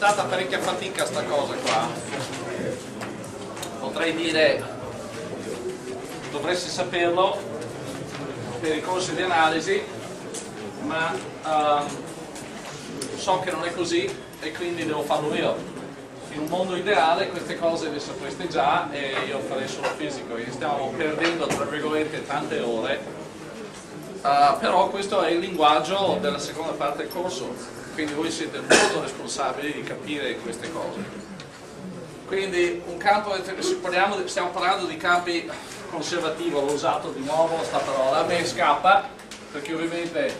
stata parecchia fatica sta cosa qua. Potrei dire, dovresti saperlo per i corsi di analisi, ma so che non è così e quindi devo farlo io. In un mondo ideale queste cose le sapreste già e io farei solo fisico, e stiamo perdendo tra virgolette tante ore, però questo è il linguaggio della seconda parte del corso, quindi voi siete molto responsabili di capire queste cose. Quindi un campo, stiamo parlando di campi conservativo, l'ho usato di nuovo questa parola, a me scappa perché ovviamente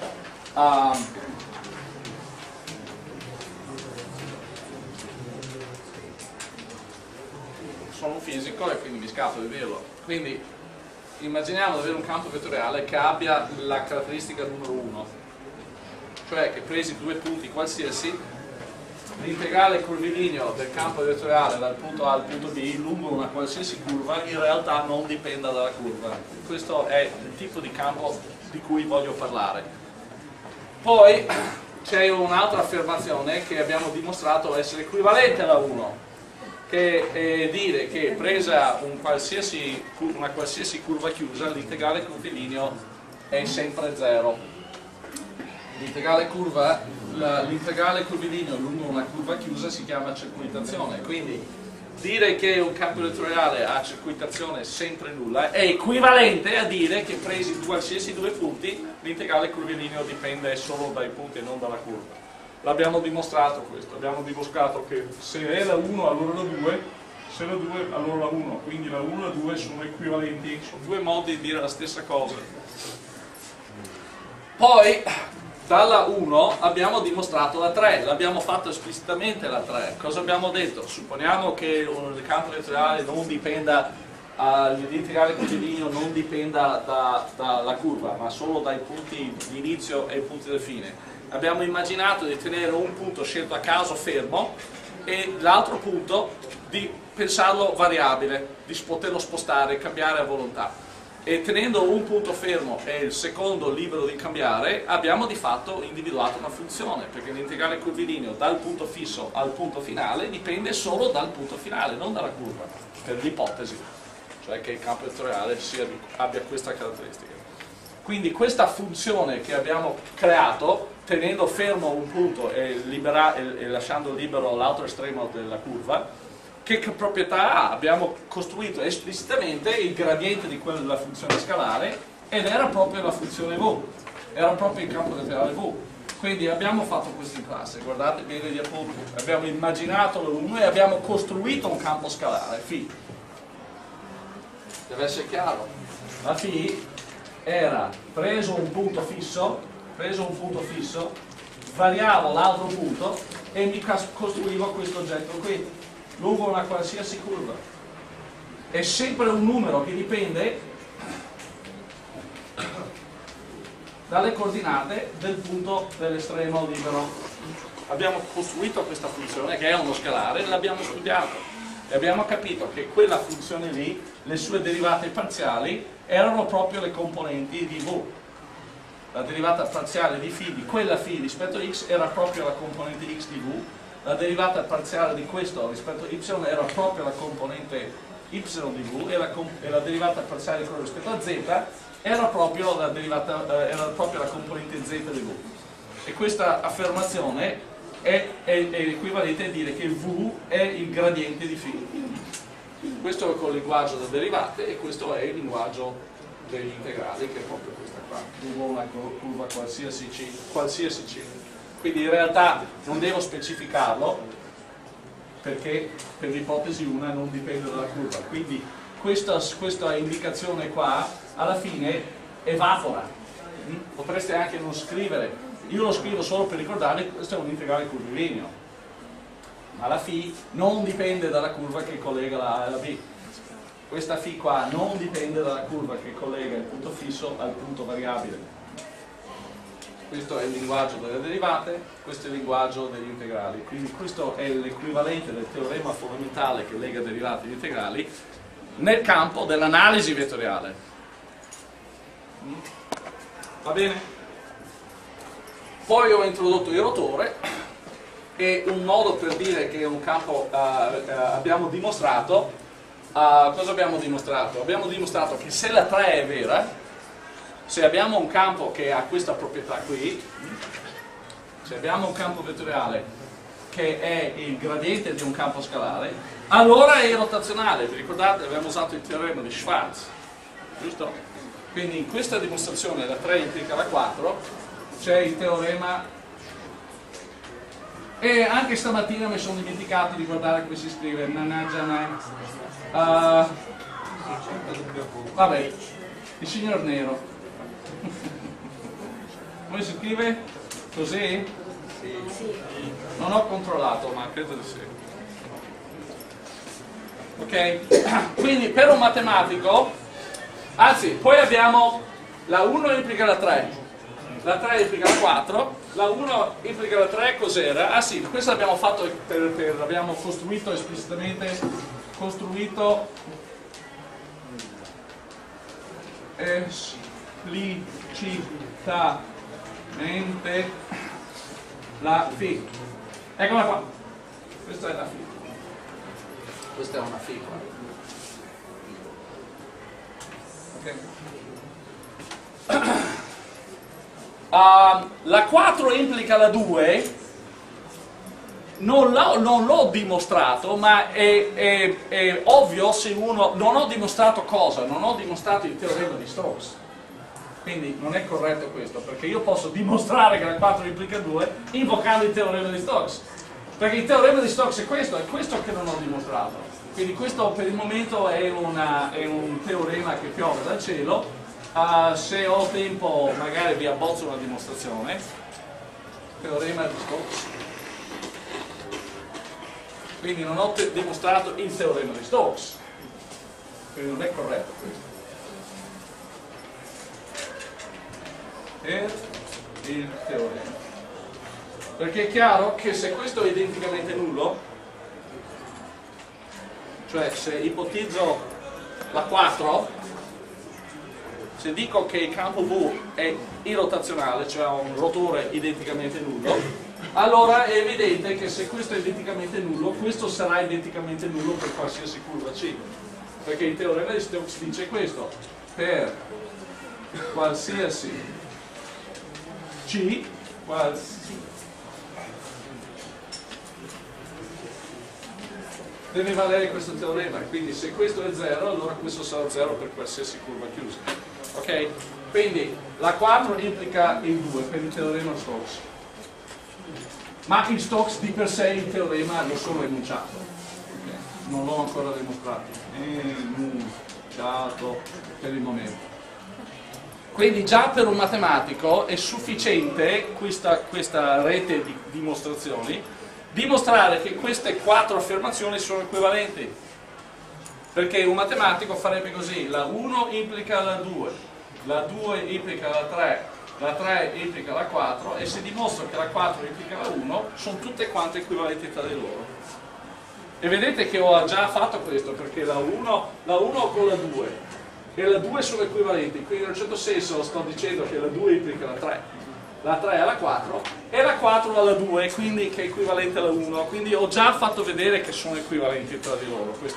sono un fisico e quindi mi scappa di dirlo. Quindi immaginiamo di avere un campo vettoriale che abbia la caratteristica numero 1, cioè che presi due punti qualsiasi, l'integrale curvilineo del campo vettoriale dal punto A al punto B lungo una qualsiasi curva in realtà non dipenda dalla curva. Questo è il tipo di campo di cui voglio parlare. Poi c'è un'altra affermazione che abbiamo dimostrato essere equivalente alla 1, che è dire che presa una qualsiasi curva chiusa l'integrale curvilineo è sempre 0. L'integrale curvilineo lungo una curva chiusa si chiama circuitazione, quindi dire che un campo vettoriale ha circuitazione sempre nulla è equivalente a dire che presi qualsiasi due punti l'integrale curvilineo dipende solo dai punti e non dalla curva. L'abbiamo dimostrato questo, abbiamo dimostrato che se è la 1 allora la 2, se la 2 allora la 1, quindi la 1 e la 2 sono equivalenti, sono due modi di dire la stessa cosa. Poi dalla 1 abbiamo dimostrato la 3, l'abbiamo fatto esplicitamente la 3. Cosa abbiamo detto? Supponiamo che il campo vettoriale non dipenda, l'integrale curvilineo non dipenda dalla curva, ma solo dai punti di inizio e i punti di fine. Abbiamo immaginato di tenere un punto scelto a caso fermo e l'altro punto di pensarlo variabile, di poterlo spostare, cambiare a volontà. E tenendo un punto fermo e il secondo libero di cambiare, abbiamo di fatto individuato una funzione, perché l'integrale curvilineo dal punto fisso al punto finale dipende solo dal punto finale, non dalla curva, per l'ipotesi, cioè che il campo vettoriale abbia questa caratteristica. Quindi questa funzione che abbiamo creato, tenendo fermo un punto e lasciando libero l'altro estremo della curva, che proprietà ha? Abbiamo costruito esplicitamente il gradiente di quella funzione scalare ed era proprio la funzione v, era proprio il campo vettoriale v. Quindi abbiamo fatto questo in classe, guardate bene gli appunti, abbiamo immaginato lo 1 e abbiamo costruito un campo scalare, φ. Deve essere chiaro, la φ era preso un punto fisso, variavo l'altro punto e mi costruivo questo oggetto qui, lungo una qualsiasi curva. È sempre un numero che dipende dalle coordinate del punto dell'estremo libero. Abbiamo costruito questa funzione che è uno scalare, l'abbiamo studiato e abbiamo capito che quella funzione lì, le sue derivate parziali erano proprio le componenti di v. La derivata parziale di φ di quella φ rispetto a x era proprio la componente x di v, la derivata parziale di questo rispetto a y era proprio la componente y di v e la derivata parziale di quello rispetto a z era proprio la componente z di v. E questa affermazione è equivalente a dire che v è il gradiente di φ. Questo è col linguaggio delle derivate e questo è il linguaggio degli integrali, che è proprio questa qua, lungo una curva qualsiasi c. Quindi in realtà non devo specificarlo perché per l'ipotesi 1 non dipende dalla curva, quindi questa indicazione qua alla fine evapora. Potreste anche non scrivere, io lo scrivo solo per ricordarvi che questo è un integrale curvilineo, ma la φ non dipende dalla curva che collega la A e la B. Questa φ qua non dipende dalla curva che collega il punto fisso al punto variabile. Questo è il linguaggio delle derivate, questo è il linguaggio degli integrali. Quindi questo è l'equivalente del teorema fondamentale che lega derivati e integrali nel campo dell'analisi vettoriale. Va bene? Poi ho introdotto il rotore è un modo per dire che è un campo abbiamo dimostrato. Cosa abbiamo dimostrato? Abbiamo dimostrato che se la 3 è vera, se abbiamo un campo che ha questa proprietà qui, se abbiamo un campo vettoriale che è il gradiente di un campo scalare, allora è rotazionale. Vi ricordate? Abbiamo usato il teorema di Schwarz, giusto? Quindi in questa dimostrazione la 3 implica la 4, c'è il teorema. E anche stamattina mi sono dimenticato di guardare come si scrive, vabbè, il signor Nero. Come si scrive? Così? Sì. Non ho controllato, ma credo di sì. Ok? Quindi per un matematico, anzi, poi abbiamo la 1 implica la 3, la 3 implica la 4, la 1 implica la 3, cos'era? Ah sì, questo l'abbiamo fatto, abbiamo costruito esplicitamente, esplicitamente la φ. Eccola qua, questa è la φ. Questa è una φ qua. Ok. La 4 implica la 2, non l'ho dimostrato, ma è ovvio se uno... Non ho dimostrato cosa? Non ho dimostrato il teorema di Stokes. Quindi non è corretto questo, perché io posso dimostrare che la 4 implica 2 invocando il teorema di Stokes. Perché il teorema di Stokes è questo che non ho dimostrato. Quindi questo per il momento è un teorema che piove dal cielo. Se ho tempo magari vi abbozzo una dimostrazione. Teorema di Stokes. Quindi non ho dimostrato il teorema di Stokes, quindi non è corretto questo. Per il teorema. Perché è chiaro che se questo è identicamente nullo, cioè se ipotizzo la 4, se dico che il campo V è irrotazionale, cioè ha un rotore identicamente nullo, allora è evidente che se questo è identicamente nullo, questo sarà identicamente nullo per qualsiasi curva C. Perché il teorema di Stokes dice questo: per qualsiasi C, deve valere questo teorema. Quindi se questo è 0, allora questo sarà 0 per qualsiasi curva chiusa. Ok? Quindi la 4 implica il 2 per il teorema Stokes. Ma il Stokes di per sé il teorema l'ho solo enunciato, okay. Non l'ho ancora dimostrato, enunciato per il momento. Quindi già per un matematico è sufficiente questa rete di dimostrazioni dimostrare che queste 4 affermazioni sono equivalenti, perché un matematico farebbe così: la 1 implica la 2, la 2 implica la 3, la 3 implica la 4, e se dimostro che la 4 implica la 1, sono tutte quante equivalenti tra di loro. E vedete che ho già fatto questo, perché la 1 con la 2 e la 2 sono equivalenti, quindi in un certo senso sto dicendo che la 2 implica la 3 alla 4 e la 4 alla 2, quindi che è equivalente alla 1. Quindi ho già fatto vedere che sono equivalenti tra di loro, queste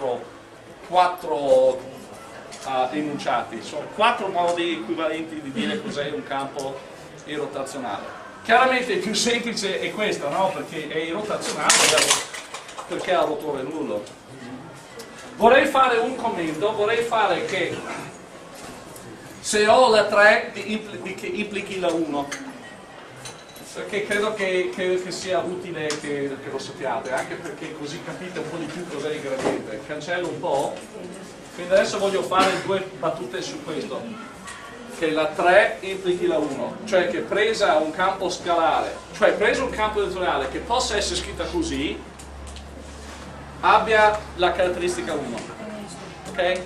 4 enunciati. Sono 4 modi equivalenti di dire cos'è un campo irrotazionale. Chiaramente il più semplice è questo, no? Perché è irrotazionale, perché ha rotore nullo. Vorrei fare un commento, vorrei fare che se ho la 3 che implichi la 1, perché credo che sia utile che lo sappiate, anche perché così capite un po' di più cos'è il gradiente. Cancello un po'. Quindi adesso voglio fare 2 battute su questo, che la 3 implichi la 1, cioè che presa un campo scalare, cioè preso un campo vettoriale che possa essere scritta così, abbia la caratteristica 1, ok?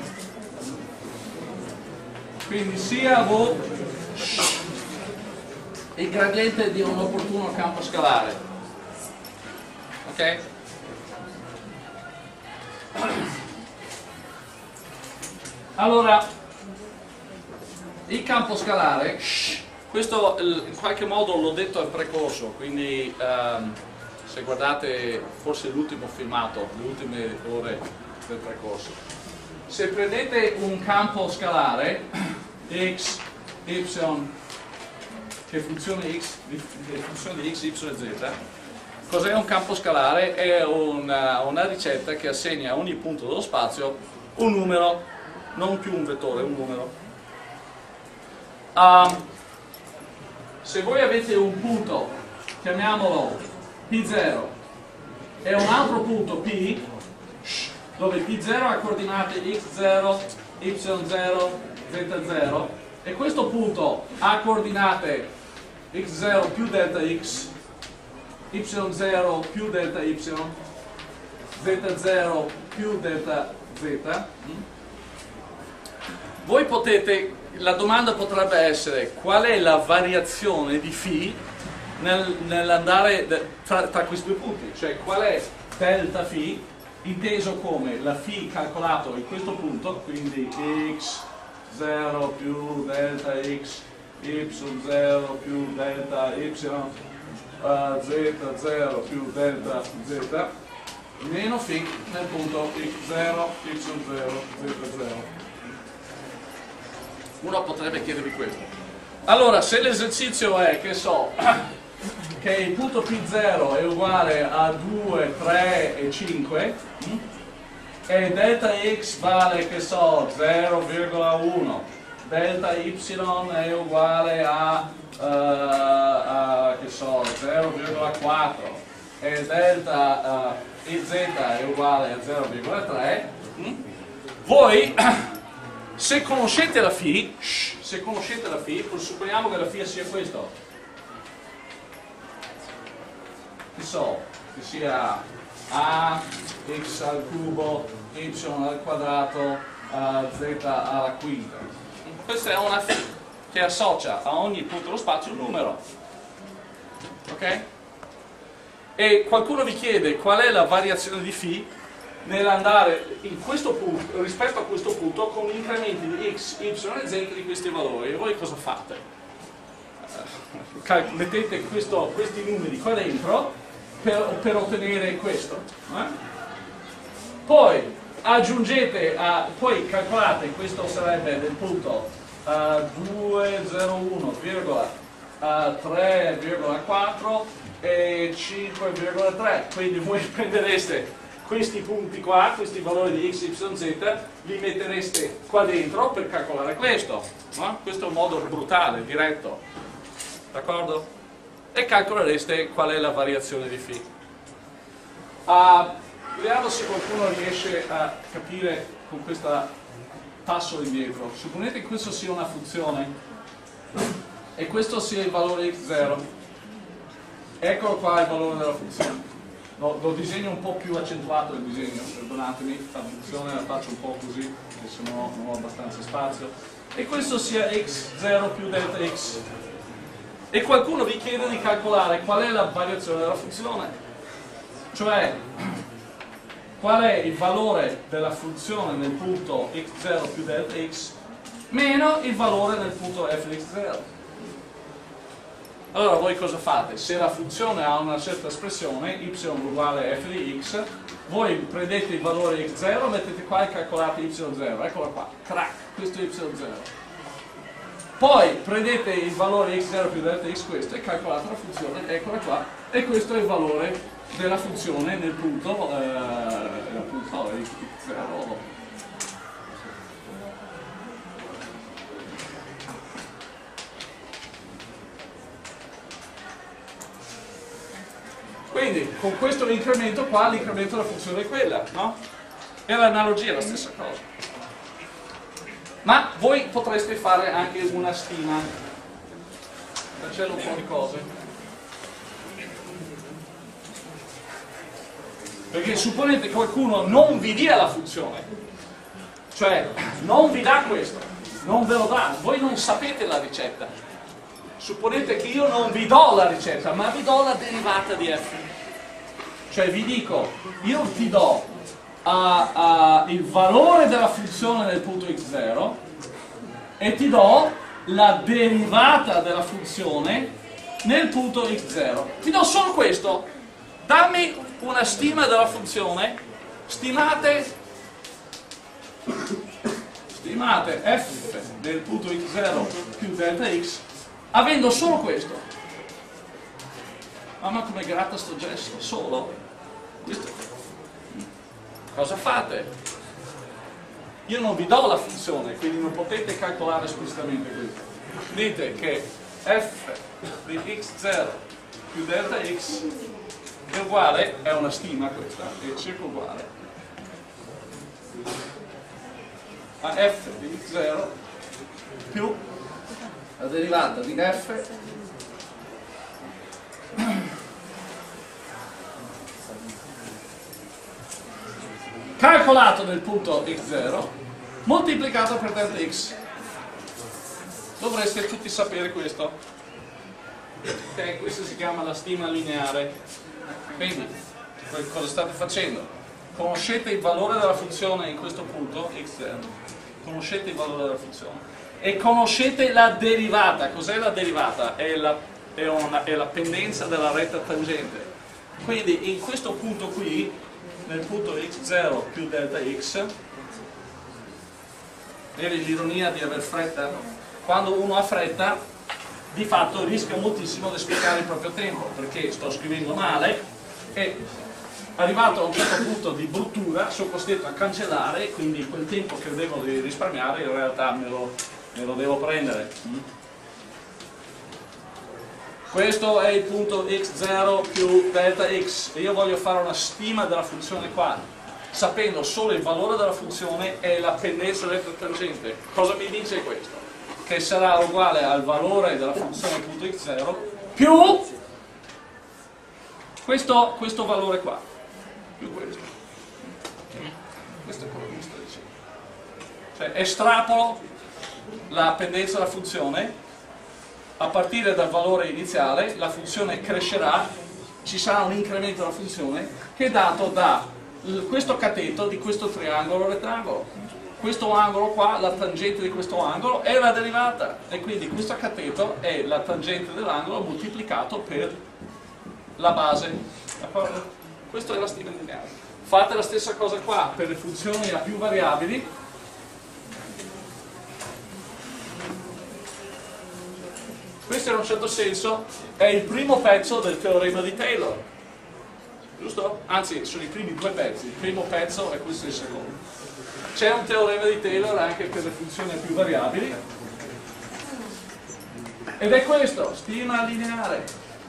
Quindi sia V il gradiente di un opportuno campo scalare. Ok? Allora, il campo scalare, questo in qualche modo l'ho detto al precorso, quindi se guardate forse l'ultimo filmato, le ultime ore del percorso, se prendete un campo scalare x, y, che funzione di x, y e z, cos'è un campo scalare? È una ricetta che assegna a ogni punto dello spazio un numero, non più un vettore, un numero. Se voi avete un punto, chiamiamolo P0, e un altro punto P, dove P0 ha coordinate x0, y0, z0, e questo punto ha coordinate x0 più delta x, y0 più delta y, z0 più delta z, voi potete, la domanda potrebbe essere qual è la variazione di φ nell'andare tra questi due punti, cioè qual è delta φ inteso come la φ calcolato in questo punto, quindi x0 più delta x, y0 più delta y, z0 più delta z, meno φ nel punto x0, y0, z0. Uno potrebbe chiedervi questo. Allora, se l'esercizio è, che so, che il punto P0 è uguale a 2, 3 e 5, e delta x vale, che so, 0,1, delta y è uguale a che so, 0,4, e delta z è uguale a 0,3, voi se conoscete la φ, supponiamo che la φ sia questo, che so, che sia a x al cubo, y al quadrato, z alla quinta. Questa è una φ che associa a ogni punto dello spazio un numero. Ok? E qualcuno vi chiede qual è la variazione di φ nell'andare in questo punto, rispetto a questo punto, con incrementi di x, y e z di questi valori. E voi cosa fate? Mettete questi numeri qua dentro per ottenere questo. Poi aggiungete, poi calcolate, questo sarebbe del punto 201,3,4 e 5,3, quindi voi prendereste questi punti qua, questi valori di x, y, z, li mettereste qua dentro per calcolare questo. Questo è un modo brutale, diretto, d'accordo? E calcolereste qual è la variazione di φ. Vediamo se qualcuno riesce a capire con questo passo indietro. Supponete che questo sia una funzione e questo sia il valore x0. Eccolo qua il valore della funzione. Lo disegno un po' più accentuato il disegno, perdonatemi, la funzione la faccio un po' così, perché sennò non ho abbastanza spazio. E questo sia x0 più delta x. E qualcuno vi chiede di calcolare qual è la variazione della funzione. Cioè, qual è il valore della funzione nel punto x0 più delta x meno il valore nel punto f di x0. Allora voi cosa fate? Se la funzione ha una certa espressione, y uguale f di x, voi prendete il valore x0, mettete qua e calcolate y0, eccola qua, crack, questo è y0. Poi prendete il valore x0 più delta x, questo, e calcolate la funzione, eccola qua, e questo è il valore della funzione nel punto x0. Quindi con questo incremento qua, l'incremento della funzione è quella, no? E l'analogia è la stessa cosa. Ma voi potreste fare anche una stima. Cancello un po' di cose. Perché supponete che qualcuno non vi dia la funzione, cioè non vi dà questo, non ve lo dà, voi non sapete la ricetta. Supponete che io non vi do la ricetta, ma vi do la derivata di f. Cioè vi dico, io ti do il valore della funzione nel punto x0 e ti do la derivata della funzione nel punto x0. Ti do solo questo. Dammi una stima della funzione, stimate f del punto x0 più delta x, avendo solo questo. Mamma come gratta sto gesto, solo questo. Cosa fate? Io non vi do la funzione, quindi non potete calcolare esplicitamente questo. Dite che f di x0 più delta x è uguale, è una stima questa, è circa uguale a f di x0 più la derivata di f calcolato nel punto x0 moltiplicato per delta x. Dovreste tutti sapere questo. Ok, questo si chiama la stima lineare. Quindi, cosa state facendo? Conoscete il valore della funzione in questo punto x0, conoscete il valore della funzione e conoscete la derivata. Cos'è la derivata? È la pendenza della retta tangente. Quindi in questo punto qui, nel punto x0 più delta x, vedi l'ironia di aver fretta? Quando uno ha fretta, di fatto rischia moltissimo di sprecare il proprio tempo, perché sto scrivendo male e arrivato a un certo punto di bruttura sono costretto a cancellare, quindi quel tempo che devo risparmiare in realtà me lo devo prendere. Questo è il punto x0 più delta x e io voglio fare una stima della funzione qua, sapendo solo il valore della funzione e la pendenza della tangente. Cosa mi dice questo? Che sarà uguale al valore della funzione punto x0 più questo valore qua, più questo. Questo è quello che mi sto dicendo. Cioè estrapolo la pendenza della funzione, a partire dal valore iniziale la funzione crescerà, ci sarà un incremento della funzione che è dato da questo cateto di questo triangolo rettangolo. Questo angolo qua, la tangente di questo angolo è la derivata e quindi questo cateto è la tangente dell'angolo moltiplicato per la base. D'accordo? Questa è la stima lineare. Fate la stessa cosa qua per le funzioni a più variabili. Questo in un certo senso è il primo pezzo del teorema di Taylor, giusto? Anzi, sono i primi due pezzi, il primo pezzo e questo è il secondo. C'è un teorema di Taylor anche per le funzioni a più variabili ed è questo, stima lineare.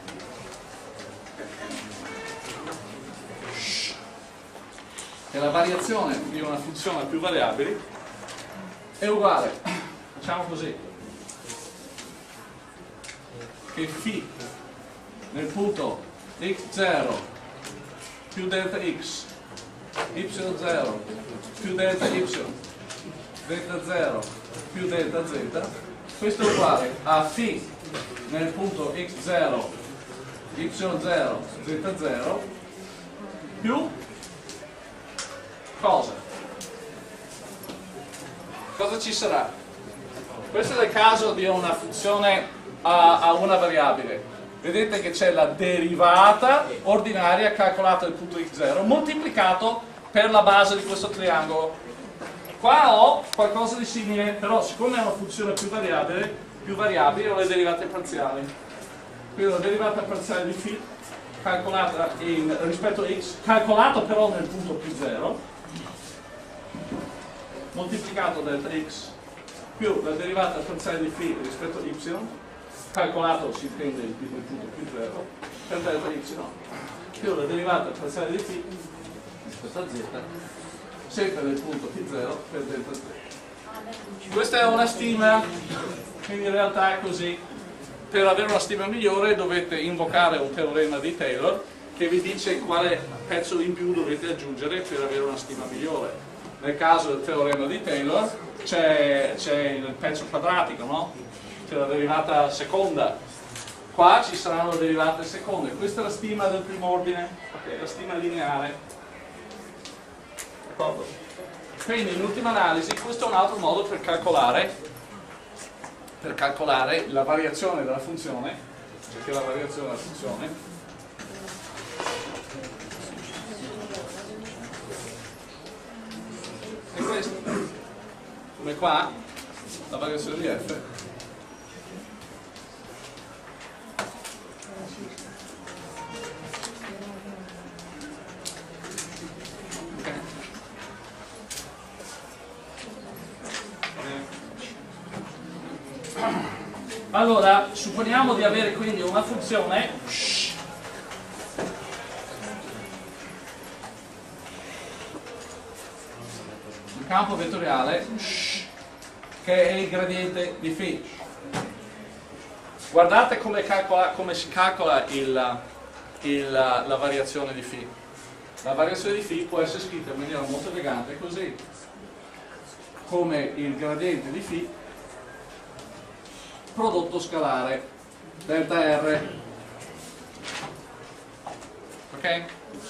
Che la variazione di una funzione a più variabili è uguale, facciamo così, che φ nel punto x0 più delta x, y0 più delta y, delta 0 più delta z, questo è uguale a φ nel punto x0, y0, z0 più cosa? Cosa ci sarà? Questo è il caso di una funzione a una variabile. Vedete che c'è la derivata ordinaria calcolata del punto x0 moltiplicato per la base di questo triangolo. Qua ho qualcosa di simile, però siccome è una funzione più variabile ho le derivate parziali. Quindi la derivata parziale di φ calcolata rispetto a x, calcolato però nel punto più 0, moltiplicato delta x più la derivata parziale di φ rispetto a y, calcolato si intende il punto più 0, per delta y, più la derivata parziale di φ rispetto a z, sempre nel punto più 0 per delta z. Questa è una stima, quindi in realtà è così. Per avere una stima migliore dovete invocare un teorema di Taylor che vi dice quale pezzo in più dovete aggiungere per avere una stima migliore. Nel caso del teorema di Taylor c'è il pezzo quadratico, no? la derivata seconda, qua ci saranno derivate seconde. Questa è la stima del primo ordine, okay, la stima lineare. D'accordo? Quindi in ultima analisi questo è un altro modo per calcolare la variazione della funzione, perché la variazione della funzione è questa, come qua la variazione di f Allora, supponiamo di avere quindi una funzione un campo vettoriale che è il gradiente di φ. Guardate come si calcola la variazione di φ. La variazione di φ può essere scritta in maniera molto elegante così, come il gradiente di φ prodotto scalare delta R. Ok?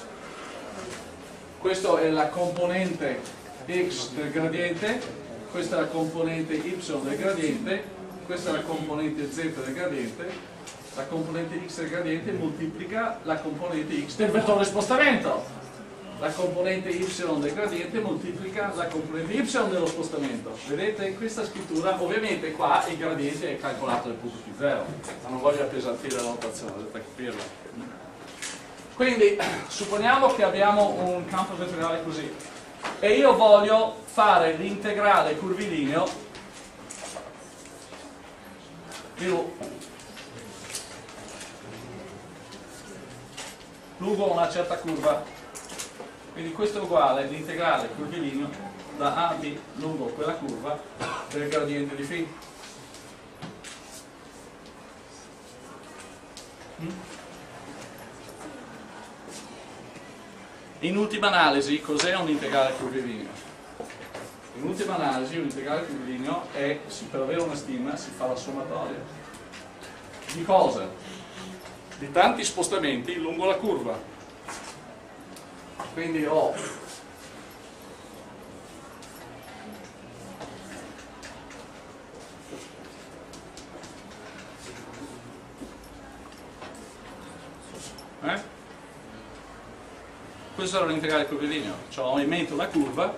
Questa è la componente x del gradiente, questa è la componente y del gradiente, questa è la componente z del gradiente, la componente x del gradiente moltiplica la componente x del vettore spostamento. La componente y del gradiente moltiplica la componente y dello spostamento. Vedete in questa scrittura, ovviamente qua il gradiente è calcolato dal punto P0, ma non voglio appesantire la notazione, dovete capirlo. Quindi supponiamo che abbiamo un campo vettoriale così e io voglio fare l'integrale curvilineo lungo una certa curva. Quindi questo è uguale all'integrale curvilineo da A a B lungo quella curva del gradiente di φ. In ultima analisi, cos'è un integrale curvilineo? In ultima analisi, un integrale curvilineo è, per avere una stima, si fa la sommatoria. Di cosa? Di tanti spostamenti lungo la curva. Quindi ho questo era l'integrale curvilineo, cioè ho in mente una curva,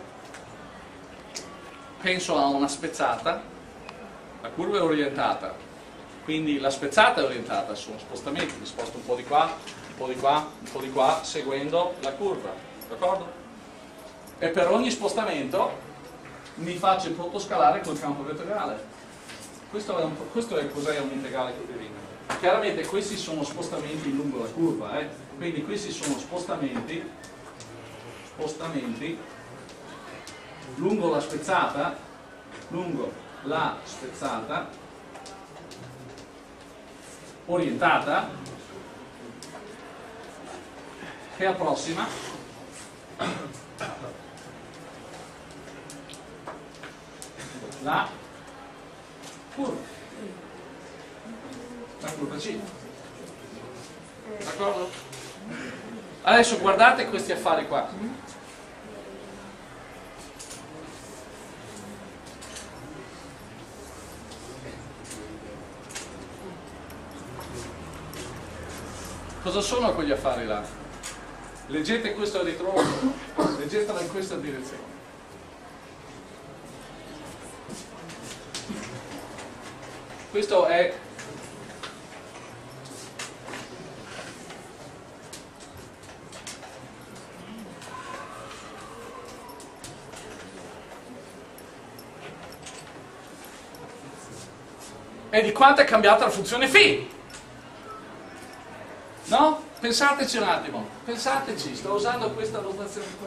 penso a una spezzata, la curva è orientata, quindi la spezzata è orientata, sono spostamenti, mi sposto un po' di qua, un po' di qua, un po' di qua, seguendo la curva, d'accordo? E per ogni spostamento mi faccio il prodotto scalare col campo vettoriale. Questo è cos'è un integrale curvilineo. Chiaramente questi sono spostamenti lungo la curva, quindi questi sono spostamenti lungo la spezzata, orientata, che approssima la curva C. D'accordo? Adesso guardate questi affari qua. Cosa sono quegli affari là? Leggete questo a ritroso, leggetelo in questa direzione. Questo è di quanto è cambiata la funzione φ. No? Pensateci un attimo, pensateci, sto usando questa notazione qua.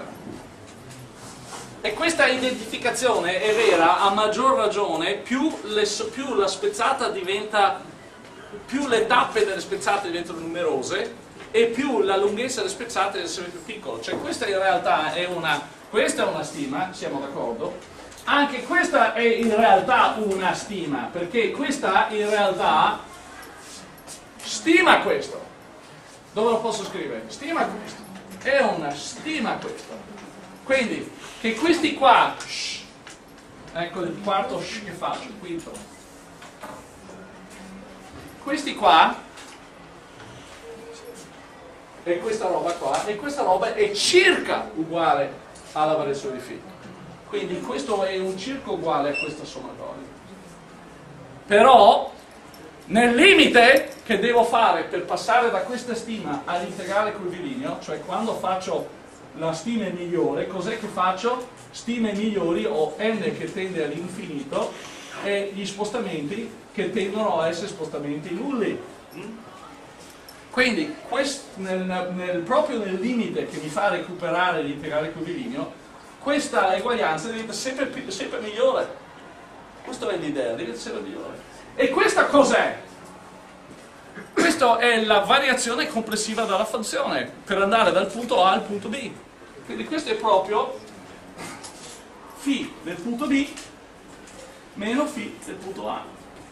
E questa identificazione è vera a maggior ragione più la spezzata diventa, più le tappe delle spezzate diventano numerose e più la lunghezza delle spezzate deve essere più piccola. Cioè questa in realtà è una stima, siamo d'accordo, anche questa è in realtà una stima, perché questa in realtà stima questo. Dove lo posso scrivere? Stima questo. È una stima questo. Quindi, che questi qua, ecco il quarto che faccio, il quinto. Questi qua, e questa roba qua, e questa roba è circa uguale alla variazione di φ. Quindi questo è un circa uguale a questa sommatoria. Però, nel limite che devo fare per passare da questa stima all'integrale curvilineo, cioè quando faccio la stima migliore, cos'è che faccio? Stime migliori o n che tende all'infinito e gli spostamenti che tendono a essere spostamenti nulli. Quindi proprio nel limite che mi fa recuperare l'integrale curvilineo, questa eguaglianza diventa sempre migliore. Questa è l'idea, deve essere migliore. E questa cos'è? Questa è la variazione complessiva della funzione per andare dal punto A al punto B. Quindi questo è proprio φ del punto B meno φ del punto A.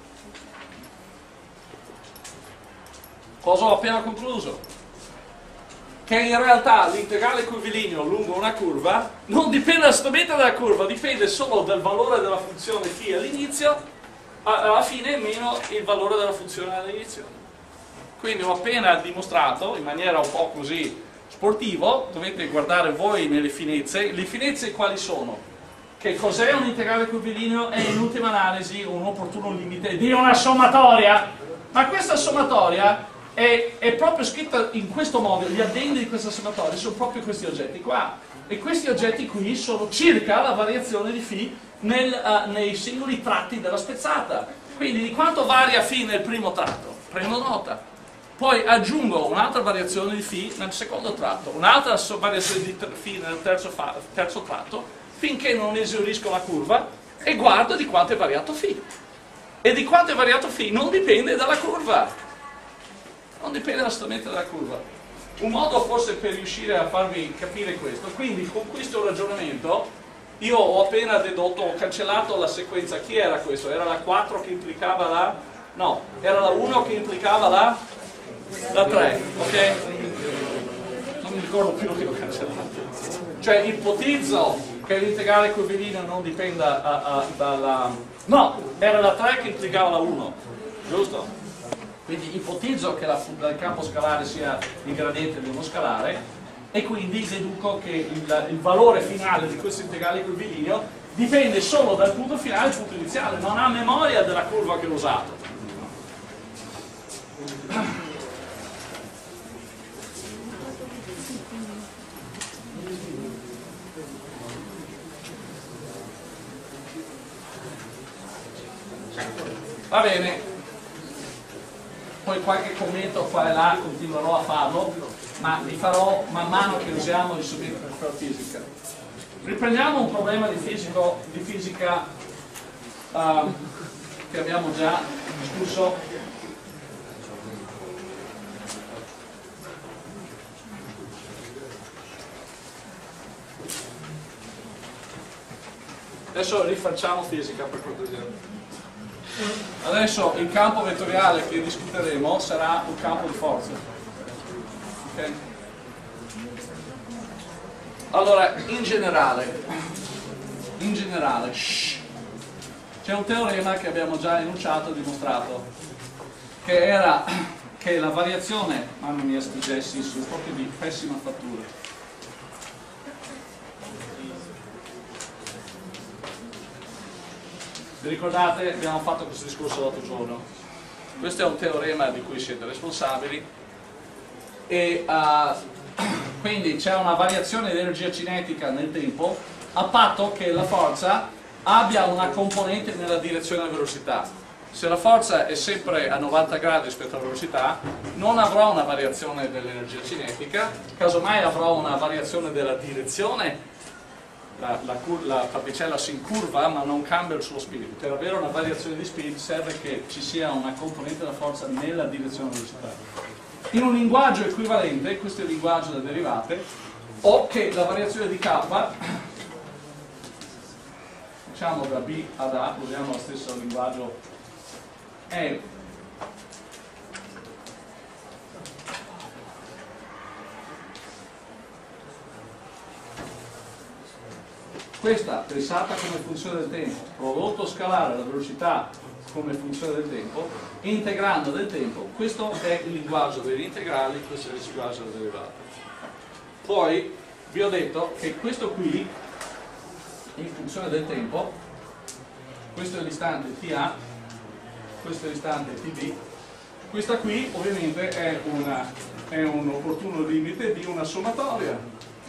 Cosa ho appena concluso? Che in realtà l'integrale curvilineo lungo una curva non dipende assolutamente dalla curva, dipende solo dal valore della funzione φ all'inizio, alla fine meno il valore della funzione all'inizio. Quindi ho appena dimostrato in maniera un po' così sportivo, dovete guardare voi nelle finezze. Le finezze quali sono? Che cos'è un integrale curvilineo? È in ultima analisi un opportuno limite di una sommatoria, ma questa sommatoria è proprio scritta in questo modo. Gli addendi di questa sommatoria sono proprio questi oggetti qua, e questi oggetti qui sono circa la variazione di φ nei singoli tratti della spezzata. Quindi di quanto varia φ nel primo tratto prendo nota, poi aggiungo un'altra variazione di φ nel secondo tratto, un'altra variazione di φ nel terzo tratto, finché non esaurisco la curva e guardo di quanto è variato φ. E di quanto è variato φ non dipende dalla curva, non dipende assolutamente dalla curva. Un modo forse per riuscire a farvi capire questo, quindi con questo ragionamento io ho appena dedotto, ho cancellato la sequenza. Chi era questo? Era la 4 che implicava la... no, era la 1 che implicava la 3, ok? Non mi ricordo più che ho cancellato. Cioè ipotizzo che l'integrale curvilineo non dipenda dalla... no, era la 3 che implicava la 1, giusto? Quindi ipotizzo che il campo scalare sia il gradiente di uno scalare, e quindi deduco che il valore finale di questo integrale curvilineo dipende solo dal punto finale al punto iniziale, non ha memoria della curva che ho usato. Va bene, poi qualche commento qua e là continuerò a farlo, ma li farò man mano che usiamo gli strumenti per fare fisica. Riprendiamo un problema di fisica che abbiamo già discusso. Adesso rifacciamo fisica per cortesia. Adesso il campo vettoriale che discuteremo sarà un campo di forza. Okay. Allora, in generale, c'è un teorema che abbiamo già enunciato e dimostrato, che era che la variazione, mamma mia sti gessi sono proprio di pessima fattura. Vi ricordate? Abbiamo fatto questo discorso l'altro giorno. Questo è un teorema di cui siete responsabili. E quindi c'è una variazione di energia cinetica nel tempo a patto che la forza abbia una componente nella direzione della velocità. Se la forza è sempre a 90 gradi rispetto alla velocità, non avrò una variazione dell'energia cinetica, casomai avrò una variazione della direzione, la particella si incurva ma non cambia il suo speed. Per avere una variazione di speed serve che ci sia una componente della forza nella direzione della velocità. In un linguaggio equivalente, questo è il linguaggio delle derivate, ho che la variazione di k diciamo da B ad A, usiamo lo stesso linguaggio, è questa pensata come funzione del tempo, prodotto scalare la velocità come funzione del tempo, integrando del tempo. Questo è il linguaggio degli integrali, questo è il linguaggio del derivato. Poi vi ho detto che questo qui, in funzione del tempo, questo è l'istante TA, questo è l'istante TB, questa qui ovviamente è un opportuno limite di una sommatoria.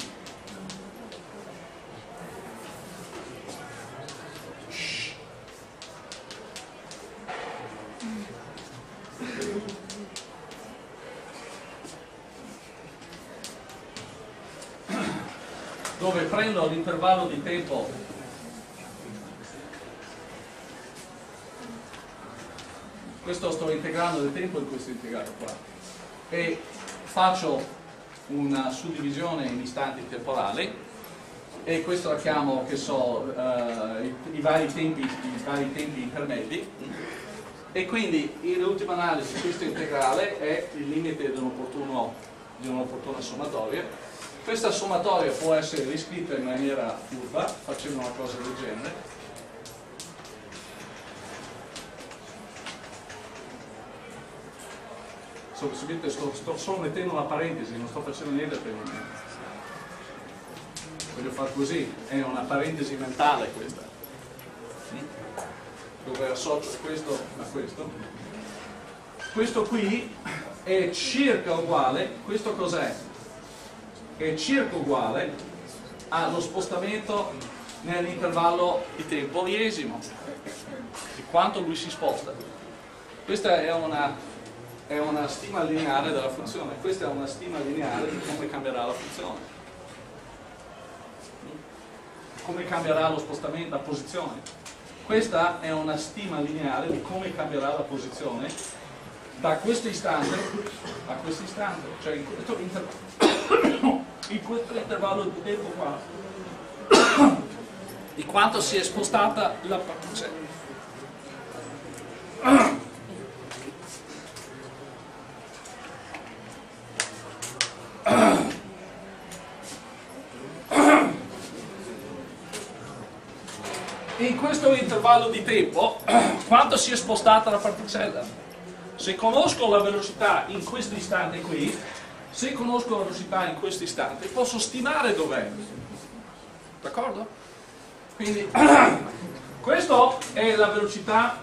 Dove prendo l'intervallo di tempo questo sto integrando del tempo in questo integrale qua e faccio una suddivisione in istanti temporali e questo la chiamo, che so, i vari tempi intermedi, e quindi in ultima analisi questo integrale è il limite di un'opportuna sommatoria. Questa sommatoria può essere riscritta in maniera curva, facendo una cosa del genere. Semplicemente sto solo mettendo una parentesi, non sto facendo niente per il momento. Voglio fare così, è una parentesi mentale questa, dove associo questo a questo. Questo qui è circa uguale, questo cos'è? È circa uguale allo spostamento nell'intervallo di tempo iesimo, di quanto lui si sposta. Questa è una stima lineare della funzione, questa è una stima lineare di come cambierà la funzione, come cambierà lo spostamento, la posizione. Questa è una stima lineare di come cambierà la posizione da questo istante a questo istante, cioè in questo intervallo di tempo qua, di quanto si è spostata la particella. In questo intervallo di tempo, quanto si è spostata la particella? Se conosco la velocità in questo istante qui, se conosco la velocità in questo istante, posso stimare dov'è. D'accordo? Quindi, questa è la velocità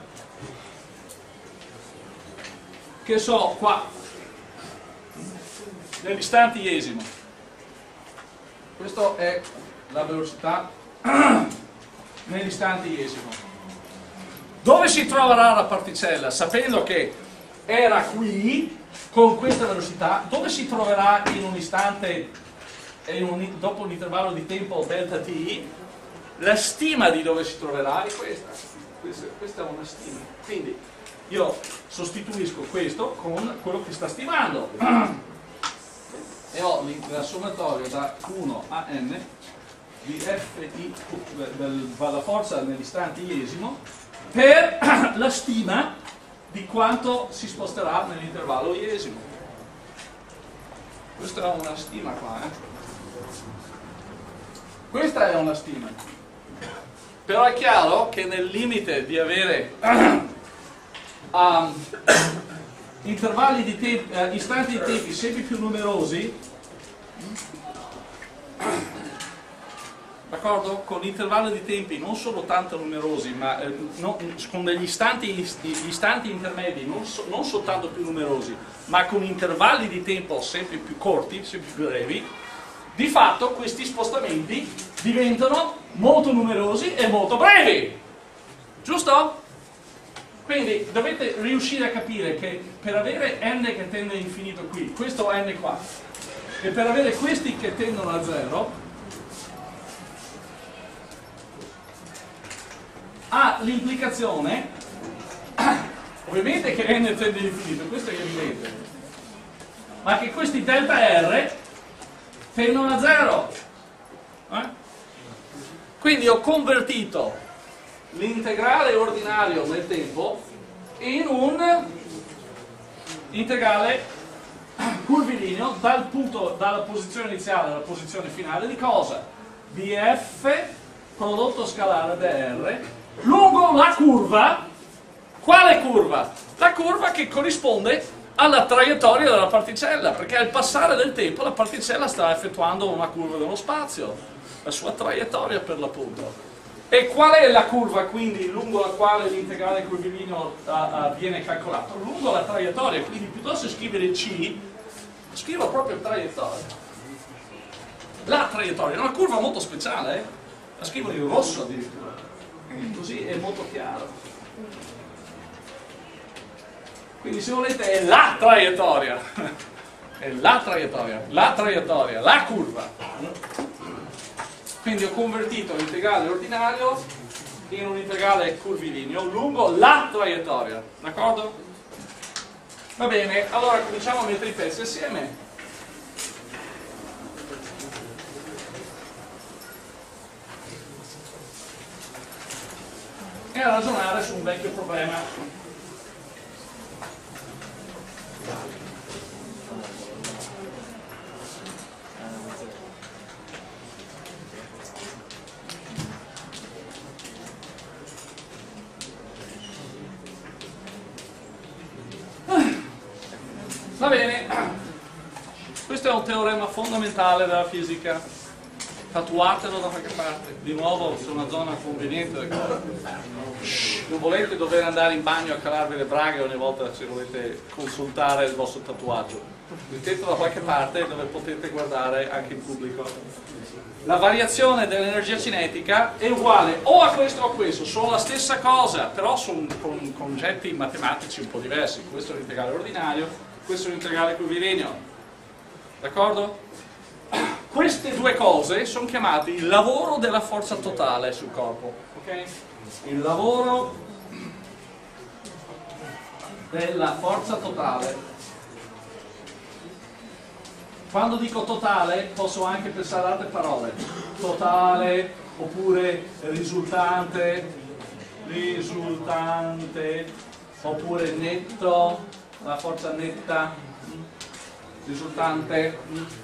che so qua, nell'istante iesimo. Questa è la velocità nell'istante iesimo. Dove si troverà la particella? Sapendo che era qui, con questa velocità, dove si troverà in un istante, dopo un intervallo di tempo delta t? La stima di dove si troverà è questa. Questa è una stima. Quindi io sostituisco questo con quello che sta stimando. E ho la sommatoria da 1 a n di Fi della forza nell'istante iesimo per la stima di quanto si sposterà nell'intervallo iesimo. Questa è una stima qua, Questa è una stima. Però è chiaro che nel limite di avere intervalli di tempo, istanti di tempi sempre più numerosi, d'accordo? Con intervalli di tempi non solo tanto numerosi, ma con degli istanti, gli istanti intermedi non soltanto più numerosi, ma con intervalli di tempo sempre più corti, sempre più brevi, di fatto questi spostamenti diventano molto numerosi e molto brevi. Giusto? Quindi dovete riuscire a capire che per avere n che tende all'infinito qui, questo n qua, e per avere questi che tendono a 0, ha l'implicazione, ovviamente che n tende all'infinito, questo è evidente, ma che questi delta R tendono a 0. Quindi ho convertito l'integrale ordinario nel tempo in un integrale curvilineo dalla posizione iniziale alla posizione finale di cosa? Di f prodotto scalare dr lungo la curva. Quale curva? La curva che corrisponde alla traiettoria della particella, perché al passare del tempo la particella sta effettuando una curva dello spazio, la sua traiettoria per l'appunto. E qual è la curva quindi lungo la quale l'integrale curvilineo viene calcolato? Lungo la traiettoria, quindi piuttosto che scrivere C, scrivo proprio traiettoria. La traiettoria è una curva molto speciale, la scrivo in rosso addirittura, così è molto chiaro. Quindi se volete è la traiettoria, è la traiettoria, la curva. Quindi ho convertito l'integrale ordinario in un integrale curvilineo lungo la traiettoria, d'accordo? Va bene, allora cominciamo a mettere i pezzi assieme. E a ragionare su un vecchio problema. Va bene, questo è un teorema fondamentale della fisica, tatuatelo da qualche parte, di nuovo su una zona conveniente, non volete dover andare in bagno a calarvi le braghe ogni volta se volete consultare il vostro tatuaggio, mettetelo da qualche parte dove potete guardare anche in pubblico. La variazione dell'energia cinetica è uguale o a questo o a questo, sono la stessa cosa, però sono con concetti matematici un po' diversi, questo è l'integrale ordinario, questo è l'integrale curvilineo, d'accordo? Queste due cose sono chiamate il lavoro della forza totale sul corpo, ok? Il lavoro della forza totale. Quando dico totale posso anche pensare ad altre parole, totale oppure risultante, oppure netto, la forza netta, risultante,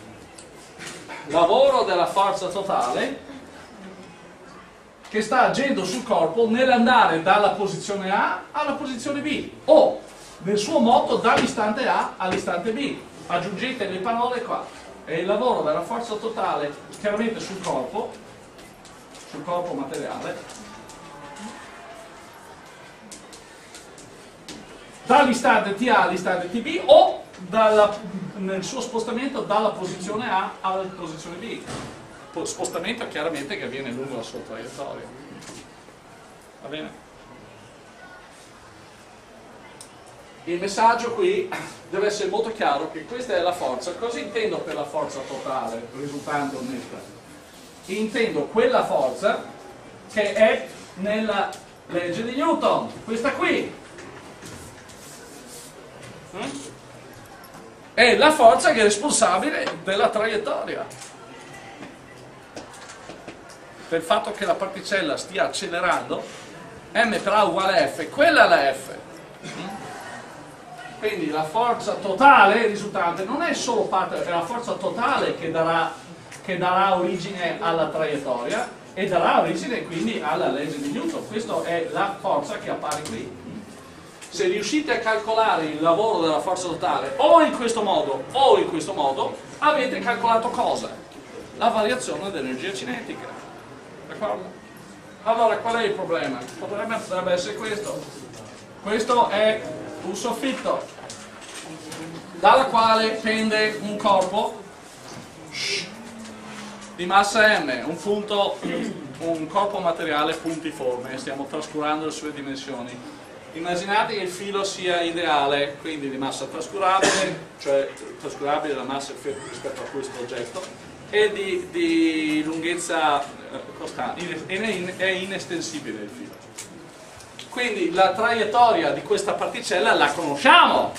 lavoro della forza totale che sta agendo sul corpo nell'andare dalla posizione A alla posizione B o nel suo moto dall'istante A all'istante B. Aggiungete le parole qua. È il lavoro della forza totale chiaramente sul corpo materiale, dall'istante TA all'istante TB o nel suo spostamento dalla posizione A alla posizione B. Spostamento chiaramente che avviene lungo la sua traiettoria. Va bene? Il messaggio qui deve essere molto chiaro che questa è la forza. Cosa intendo per la forza totale, risultante o netta? Intendo quella forza che è nella legge di Newton, questa qui. È la forza che è responsabile della traiettoria, del fatto che la particella stia accelerando. M per A uguale F, quella è la F. Quindi la forza totale risultante non è solo parte, è la forza totale che darà origine alla traiettoria e darà origine quindi alla legge di Newton. Questa è la forza che appare qui. Se riuscite a calcolare il lavoro della forza totale o in questo modo o in questo modo, avete calcolato cosa? La variazione dell'energia cinetica. D'accordo? Allora qual è il problema? Il problema potrebbe essere questo. Questo è un soffitto dalla quale pende un corpo di massa m, un corpo materiale puntiforme, stiamo trascurando le sue dimensioni. Immaginate che il filo sia ideale, quindi di massa trascurabile, cioè trascurabile la massa rispetto a questo oggetto, e di lunghezza costante, è inestensibile il filo. Quindi la traiettoria di questa particella la conosciamo,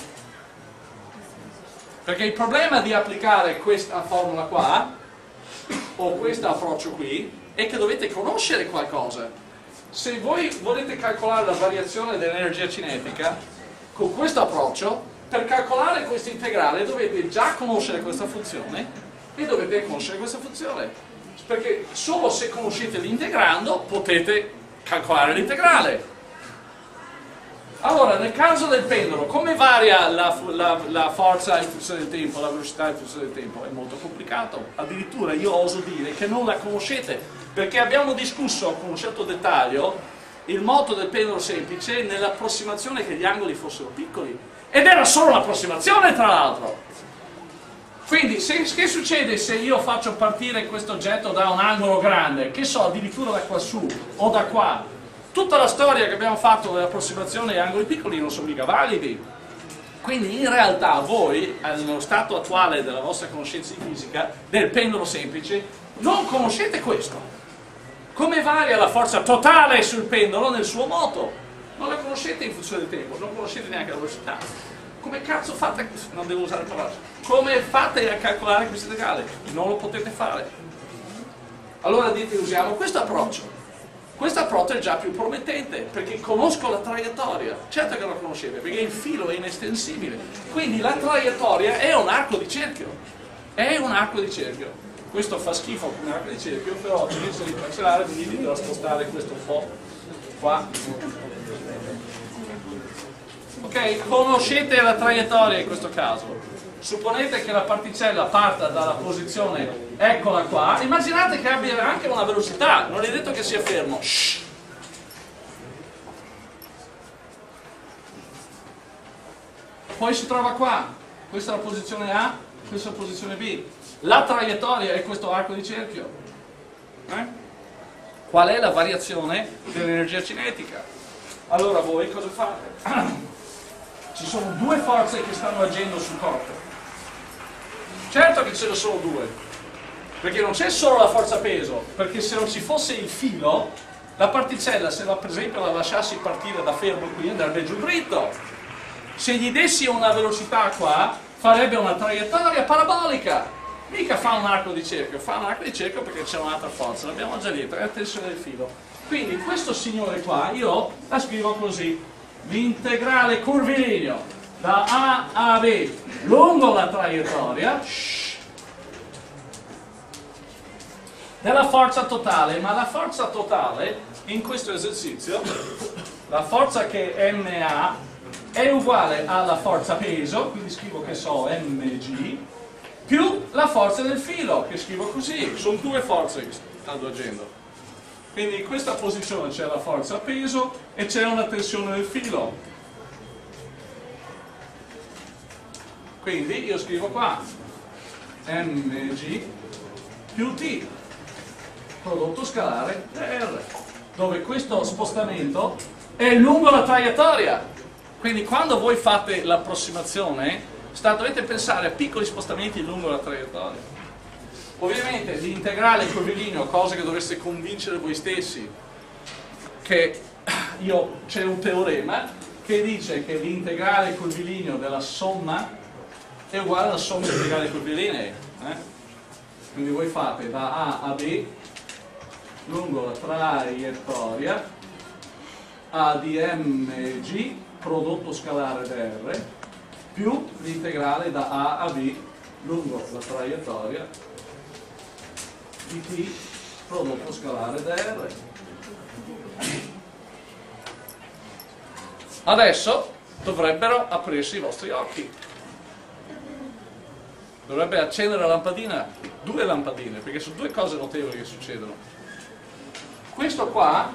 perché il problema di applicare questa formula qua o questo approccio qui è che dovete conoscere qualcosa. se voi volete calcolare la variazione dell'energia cinetica con questo approccio, per calcolare questo integrale dovete già conoscere questa funzione e dovete conoscere questa funzione, perché solo se conoscete l'integrando potete calcolare l'integrale. Allora, nel caso del pendolo, come varia la forza in funzione del tempo, la velocità in funzione del tempo? È molto complicato, addirittura io oso dire che non la conoscete, perché abbiamo discusso con un certo dettaglio il moto del pendolo semplice nell'approssimazione che gli angoli fossero piccoli, ed era solo un'approssimazione tra l'altro. Quindi, che succede se io faccio partire questo oggetto da un angolo grande, che so, addirittura da qua su o da qua? Tutta la storia che abbiamo fatto dell'approssimazione agli angoli piccoli non sono mica validi. Quindi in realtà voi, nello stato attuale della vostra conoscenza di fisica, del pendolo semplice, non conoscete questo. Come varia la forza totale sul pendolo nel suo moto? Non la conoscete in funzione del tempo, non conoscete neanche la velocità. Come cazzo fate, non devo usare parole, come fate a calcolare questo integrale? Non lo potete fare. Allora dite, usiamo questo approccio. Questo approccio è già più promettente, perché conosco la traiettoria. Certo che lo conoscete, perché il filo è inestensibile. Quindi la traiettoria è un arco di cerchio. È un arco di cerchio. Questo fa schifo come arco di cerchio, però invece di cancellare, quindi devo spostare questo un po' qua. Ok? Conoscete la traiettoria in questo caso. Supponete che la particella parta dalla posizione, eccola qua, immaginate che abbia anche una velocità, non è detto che sia fermo. Shhh. Poi si trova qua, questa è la posizione A, questa è la posizione B. La traiettoria è questo arco di cerchio. Qual è la variazione dell'energia cinetica? Allora voi cosa fate? Ci sono due forze che stanno agendo sul corpo. Certo che ce ne sono due, perché non c'è solo la forza peso, perché se non ci fosse il filo, la particella, se per esempio la lasciassi partire da fermo qui, andrebbe giù dritto. Se gli dessi una velocità qua, farebbe una traiettoria parabolica. Mica fa un arco di cerchio, fa un arco di cerchio perché c'è un'altra forza, l'abbiamo già detto, è la tensione del filo. Quindi questo signore qua, io la scrivo così, l'integrale curvilineo da A a B lungo la traiettoria della forza totale, ma la forza totale in questo esercizio, la forza che MA è uguale alla forza peso, quindi scrivo che so mg, più la forza del filo, che scrivo così, sono due forze che stanno agendo. Quindi in questa posizione c'è la forza peso e c'è una tensione del filo. Quindi io scrivo qua mg più t, prodotto scalare R, dove questo spostamento è lungo la traiettoria. Quindi quando voi fate l'approssimazione, dovete pensare a piccoli spostamenti lungo la traiettoria. Ovviamente l'integrale curvilineo, cosa che dovreste convincere voi stessi, che c'è un teorema che dice che l'integrale curvilineo della somma è uguale alla somma integrale curvilinee. Quindi voi fate da A a B lungo la traiettoria A di mg prodotto scalare dr più l'integrale da A a B lungo la traiettoria di t prodotto scalare dr. Adesso dovrebbero aprirsi i vostri occhi. Dovrebbe accendere la lampadina, due lampadine, perché sono due cose notevoli che succedono. Questo qua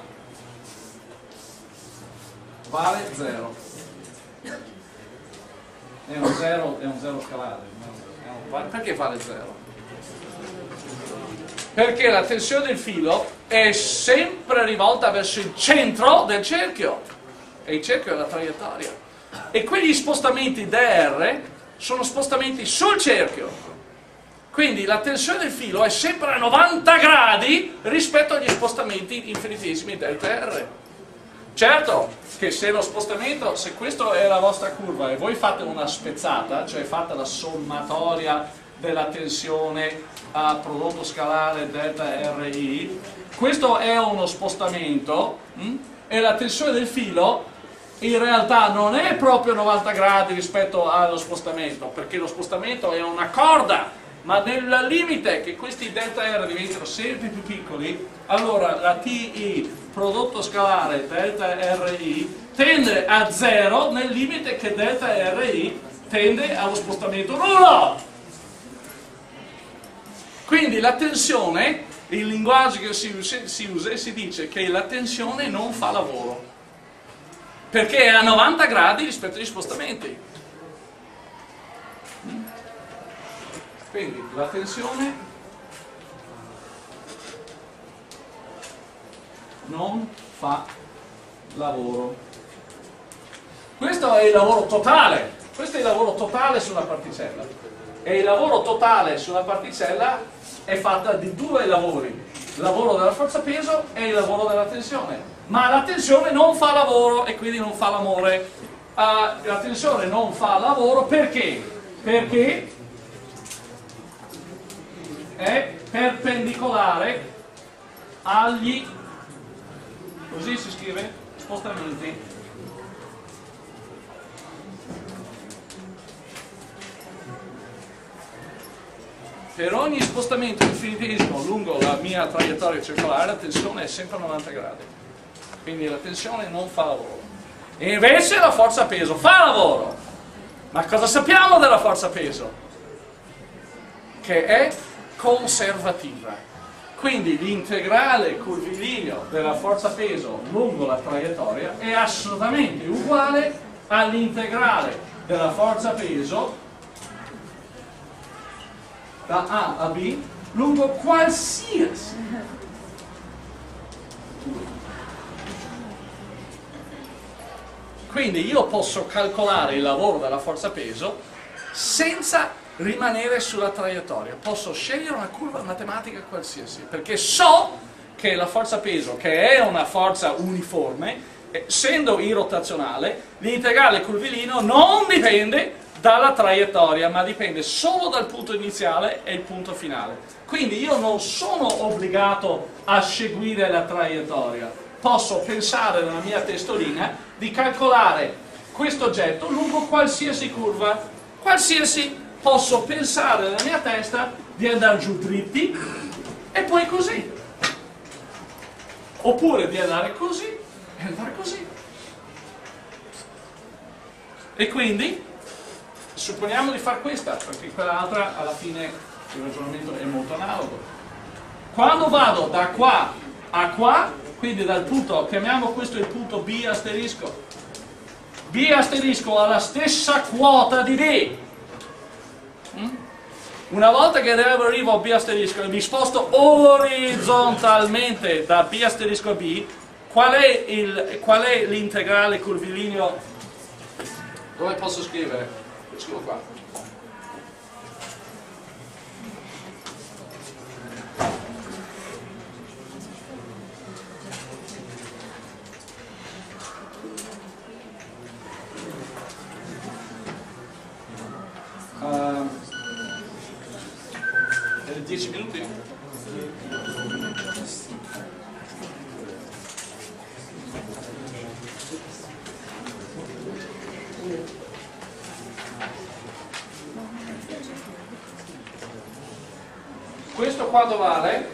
vale 0. È un zero scalare. Perché vale 0? Perché la tensione del filo è sempre rivolta verso il centro del cerchio. E il cerchio è la traiettoria. E quegli spostamenti dr sono spostamenti sul cerchio. Quindi la tensione del filo è sempre a 90 gradi rispetto agli spostamenti infinitesimi delta R. Certo che se lo spostamento, se questa è la vostra curva e voi fate una spezzata, cioè fate la sommatoria della tensione a prodotto scalare delta RI. Questo è uno spostamento e la tensione del filo in realtà non è proprio 90 gradi rispetto allo spostamento, perché lo spostamento è una corda, ma nel limite che questi delta R diventano sempre più piccoli, allora la TI prodotto scalare delta RI tende a 0 nel limite che delta RI tende allo spostamento nullo. Quindi la tensione, il linguaggio che si usa, si dice che la tensione non fa lavoro, perché è a 90 gradi rispetto agli spostamenti. Quindi la tensione non fa lavoro. Questo è il lavoro totale, questo è il lavoro totale sulla particella. E il lavoro totale sulla particella è fatta di due lavori, il lavoro della forza peso e il lavoro della tensione. Ma la tensione non fa lavoro e quindi non fa l'amore. La tensione non fa lavoro perché? Perché è perpendicolare agli, così si scrive, spostamenti. Per ogni spostamento infinitesimo lungo la mia traiettoria circolare la tensione è sempre a 90 gradi. Quindi la tensione non fa lavoro. E invece la forza peso fa lavoro. Ma cosa sappiamo della forza peso? Che è conservativa. Quindi l'integrale curvilineo della forza peso lungo la traiettoria è assolutamente uguale all'integrale della forza peso da A a B lungo qualsiasi Quindi io posso calcolare il lavoro della forza peso senza rimanere sulla traiettoria, posso scegliere una curva matematica qualsiasi, perché so che la forza peso, che è una forza uniforme, essendo irrotazionale, l'integrale curvilineo non dipende dalla traiettoria, ma dipende solo dal punto iniziale e il punto finale. Quindi io non sono obbligato a seguire la traiettoria, posso pensare nella mia testolina di calcolare questo oggetto lungo qualsiasi curva, qualsiasi, posso pensare nella mia testa di andare giù dritti e poi così, oppure di andare così e andare così. E quindi supponiamo di fare questa, perché quell'altra alla fine il ragionamento è molto analogo. Quando vado da qua a qua, quindi dal punto, chiamiamo questo il punto B asterisco, B asterisco ha la stessa quota di D. Una volta che arrivo a B asterisco e mi sposto orizzontalmente da B asterisco a B, qual è l'integrale curvilineo? Dove posso scrivere? Scrivo qua. È 10 minuti? Questo quanto vale?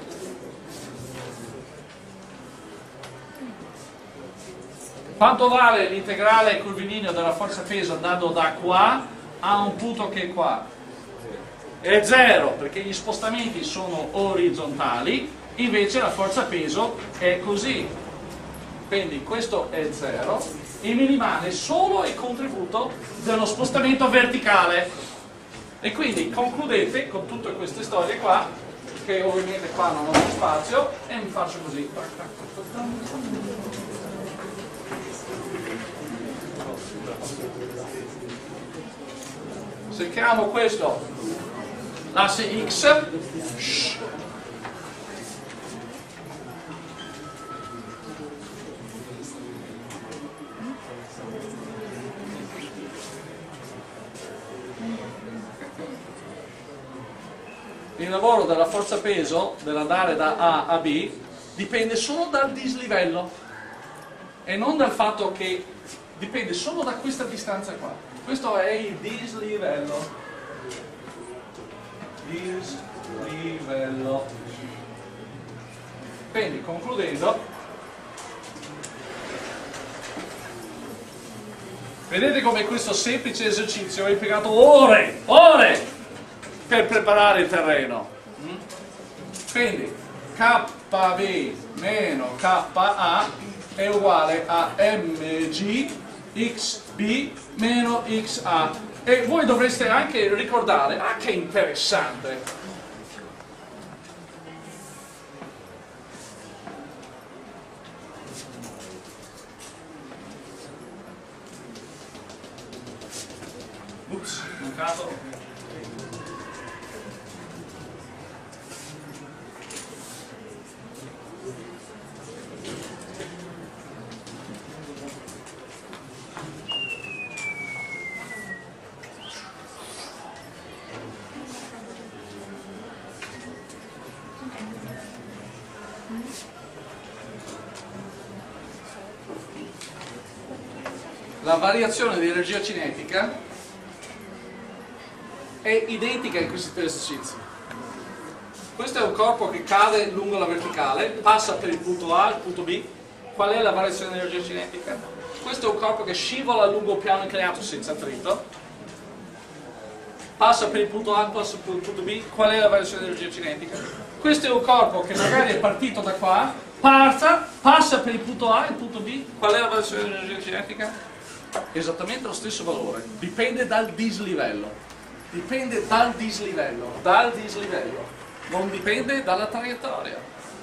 Quanto vale l'integrale curvilineo della forza peso andando da qua a un punto che è qua? È 0, perché gli spostamenti sono orizzontali, invece la forza peso è così. Quindi questo è 0 e mi rimane solo il contributo dello spostamento verticale. E quindi concludete con tutte queste storie qua, che ovviamente qua non ho più spazio, e mi faccio così. Se chiamo questo l'asse X, il lavoro della forza peso, dell'andare da A a B, dipende solo dal dislivello e non dal fatto che dipende solo da questa distanza qua. Questo è il dislivello. Dislivello. Quindi, concludendo, vedete come questo semplice esercizio ha impiegato ore per preparare il terreno. Quindi KB meno KA è uguale a mg xb meno xa. E voi dovreste anche ricordare, che interessante, mancato. La variazione di energia cinetica è identica in questi tre esercizi. Questo è un corpo che cade lungo la verticale, passa per il punto A, il punto B. Qual è la variazione di energia cinetica? Questo è un corpo che scivola lungo un piano inclinato senza attrito, passa per il punto A, passa per il punto B. Qual è la variazione di energia cinetica? Questo è un corpo che magari è partito da qua, passa per il punto A e il punto B. Qual è la variazione di energia cinetica? Esattamente lo stesso valore, dipende dal dislivello, non dipende dalla traiettoria.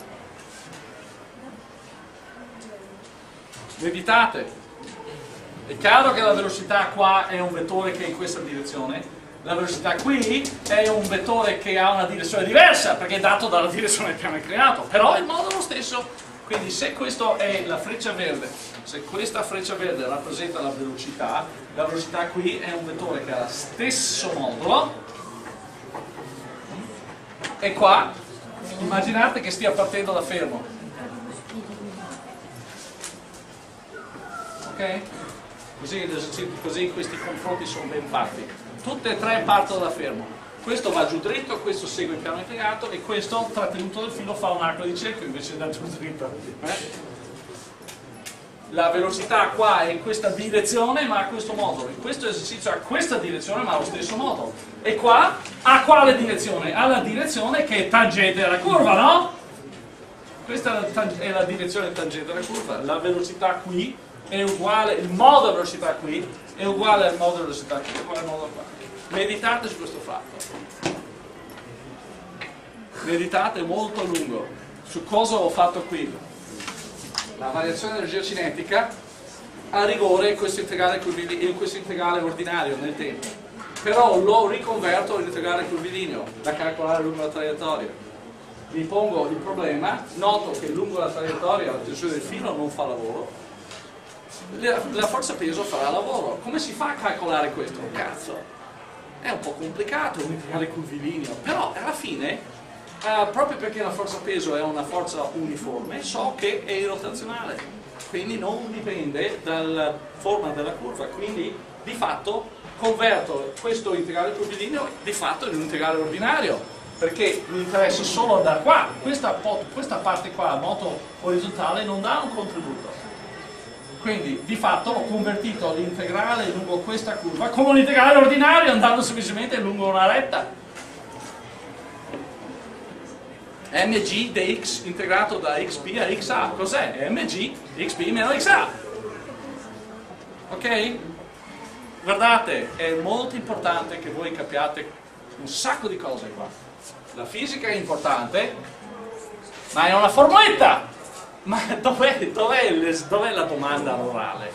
Meditate. È chiaro che la velocità qua è un vettore che è in questa direzione, la velocità qui è un vettore che ha una direzione diversa perché è dato dalla direzione del piano inclinato, però il modo è lo stesso. Quindi se questa è la freccia verde, se questa freccia verde rappresenta la velocità qui è un vettore che ha lo stesso modulo, e qua immaginate che stia partendo da fermo, ok? Così questi confronti sono ben fatti, tutte e tre partono da fermo. Questo va giù dritto, questo segue il piano inclinato e questo, trattenuto del filo, fa un arco di cerchio invece di andare giù dritto. La velocità qua è in questa direzione ma ha questo modulo. In questo esercizio ha questa direzione ma ha lo stesso modulo. E qua ha quale direzione? Ha la direzione che è tangente alla curva, no? Questa è la direzione tangente alla curva. La velocità qui è uguale, il modo della velocità qui è uguale al modo della velocità qui, è uguale al modo qua. Meditate su questo fatto, meditate molto a lungo su cosa ho fatto qui. La variazione dell'energia cinetica a rigore questo integrale ordinario nel tempo, però lo riconverto in integrale curvilineo da calcolare lungo la traiettoria. Mi pongo il problema, noto che lungo la traiettoria la tensione del filo non fa lavoro, la forza peso farà lavoro. Come si fa a calcolare questo? Cazzo! È un po' complicato un integrale curvilineo, però alla fine, proprio perché la forza peso è una forza uniforme, so che è irrotazionale, quindi non dipende dalla forma della curva, quindi di fatto converto questo integrale curvilineo di fatto in un integrale ordinario, perché mi interessa solo andare qua, questa parte qua, moto orizzontale, non dà un contributo. Quindi di fatto ho convertito l'integrale lungo questa curva come un integrale ordinario andando semplicemente lungo una retta. mg dx integrato da xp a xa, cos'è? mg xp meno xa. Ok? Guardate, è molto importante che voi capiate un sacco di cose qua. La fisica è importante, ma è una formuletta! Ma dov'è la domanda all'orale?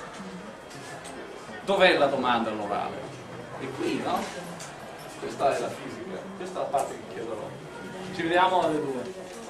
Dov'è la domanda all'orale? È qui, no? Questa è la fisica, questa è la parte che chiederò. Ci vediamo alle 2.